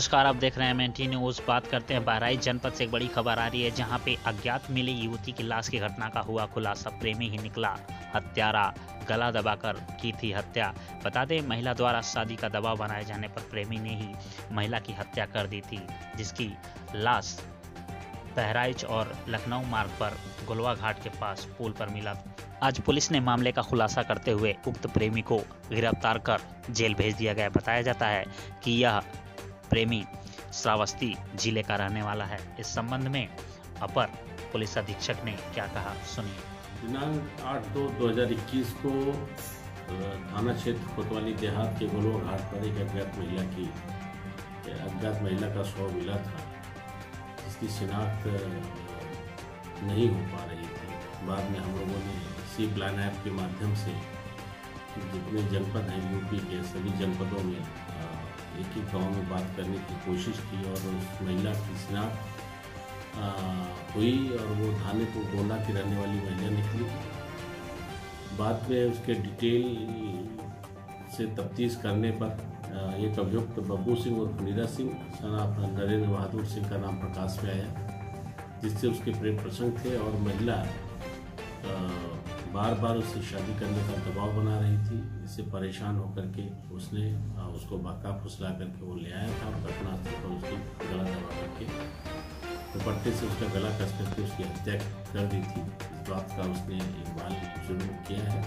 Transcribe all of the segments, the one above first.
नमस्कार, आप देख रहे हैं एमएनटी न्यूज़। बात करते हैं बहराइच जनपद से। एक बड़ी खबर आ रही है जहां पे अज्ञात मिली युवती की लाश की घटना का हुआ खुलासा। प्रेमी ही निकला हत्यारा, गला दबाकर की थी हत्या। बता दें, महिला द्वारा शादी का दबाव बनाए जाने पर प्रेमी ने ही महिला की हत्या कर दी थी, जिसकी लाश बहराइच और लखनऊ मार्ग पर गुलवा घाट के पास पुल पर मिला। आज पुलिस ने मामले का खुलासा करते हुए उक्त प्रेमी को गिरफ्तार कर जेल भेज दिया गया। बताया जाता है कि यह प्रेमी श्रावस्ती जिले का रहने वाला है। इस संबंध में अपर पुलिस अधीक्षक ने क्या कहा, सुनिए। दिनांक 8/2/2021 को थाना क्षेत्र कोतवाली देहात के गुलवा घाट पर एक अज्ञात महिला का शव मिला था, जिसकी शिनाख्त नहीं हो पा रही थी। बाद में हम लोगों ने सी प्लान ऐप के माध्यम से जितने जनपद हैं यूपी के सभी जनपदों में एक ही गांव में बात करने की कोशिश की और उस महिला की शिनाख्त हुई और वो थानेपुर गोंडा की रहने वाली महिला निकली। बाद में उसके डिटेल से तफ्तीश करने पर एक अभियुक्त बब्बू सिंह और नीरज सिंह नरेंद्र बहादुर सिंह का नाम प्रकाश में आया, जिससे उसके प्रेम प्रसंग थे और महिला बार बार उससे शादी करने का दबाव बना रही थी। इससे परेशान होकर के उसने उसको बाका फुसला करके वो ले आया था और घटनास्थल पर उसकी गला दबा करके दुपट्टे से उसका गला कस करके उसकी हत्या कर दी थी। इस बात का उसने इकबाल जुर्म किया है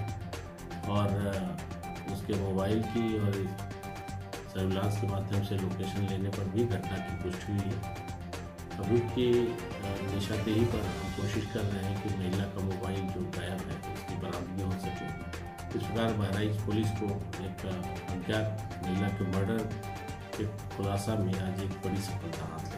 और उसके मोबाइल की और सर्विलांस के माध्यम से लोकेशन लेने पर भी घटना की पुष्टि हुई है। अभियुक्त की निशानदेही पर हम कोशिश कर रहे हैं कि महिला का मोबाइल जो गायब है उसकी बरामदगी हो सके। इस प्रकार बहराइच पुलिस को एक अज्ञात महिला के मर्डर के खुलासा में आज एक बड़ी सफलता हासिल